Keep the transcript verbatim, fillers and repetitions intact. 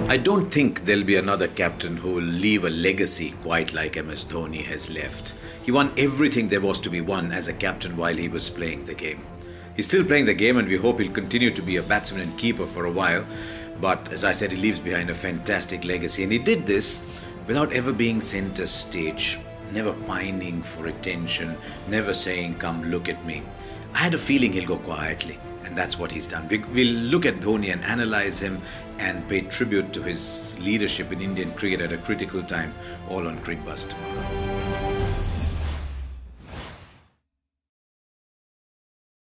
I don't think there'll be another captain who will leave a legacy quite like M S Dhoni has left. He won everything there was to be won as a captain while he was playing the game. He's still playing the game and we hope he'll continue to be a batsman and keeper for a while. But as I said, he leaves behind a fantastic legacy, and he did this without ever being centre stage, never pining for attention, never saying, "Come look at me." I had a feeling he'll go quietly, and that's what he's done. We'll look at Dhoni and analyse him and pay tribute to his leadership in Indian cricket at a critical time, all on Crickbuzz tomorrow.